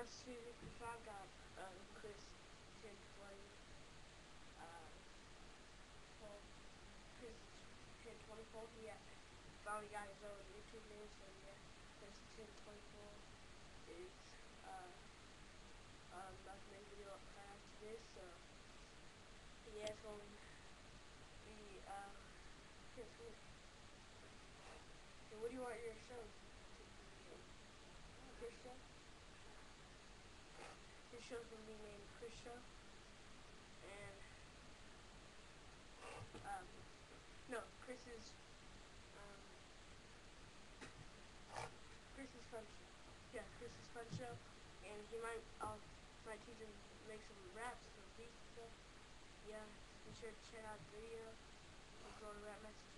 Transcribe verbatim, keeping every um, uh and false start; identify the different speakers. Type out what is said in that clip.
Speaker 1: us to, because I've got um, Chris ten twenty, uh, well, Chris ten twenty-four. He uh, finally got his own YouTube name, so yeah, Chris ten twenty-four is uh, um, about to make a video right after this. So yeah, it's going to be uh, Chris. What, what do you want your show to be? Chris Show? Your show's going to be named Chris Show. And, um, no, Chris's, um, Chris's Fun Show. Yeah, Chris's Fun Show. And he might, I'll, might teach him to make some raps, some beats and stuff. Yeah, be sure to check out the video. Go to Rap Master